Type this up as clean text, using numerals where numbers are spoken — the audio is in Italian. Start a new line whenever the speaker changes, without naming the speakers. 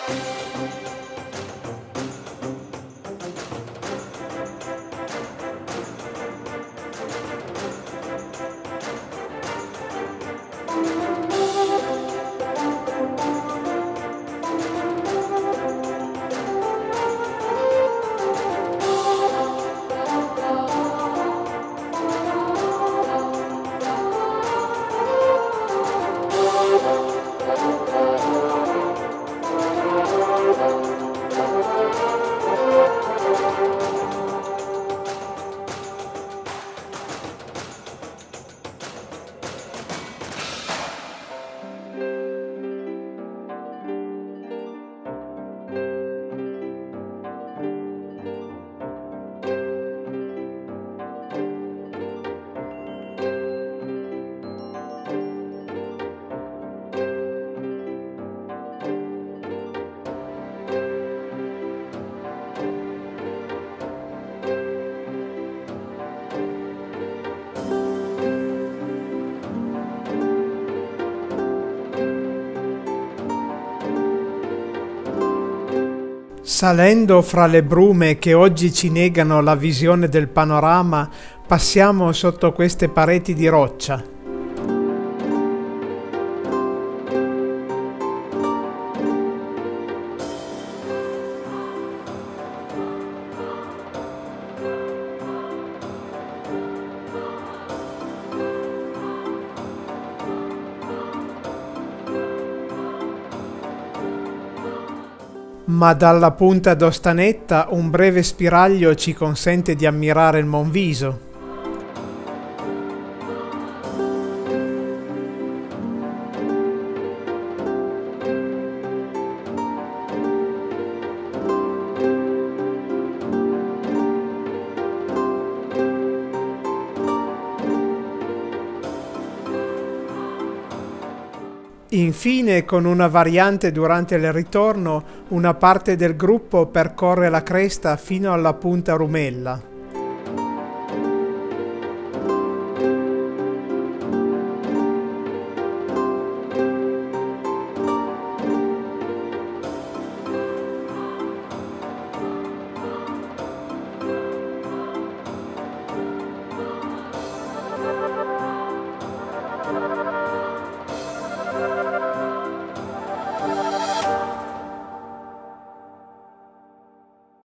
Salendo fra le brume che oggi ci negano la visione del panorama, passiamo sotto queste pareti di roccia. Ma dalla punta d'Ostanetta un breve spiraglio ci consente di ammirare il Monviso. Infine, con una variante durante il ritorno, una parte del gruppo percorre la cresta fino alla punta Rumella.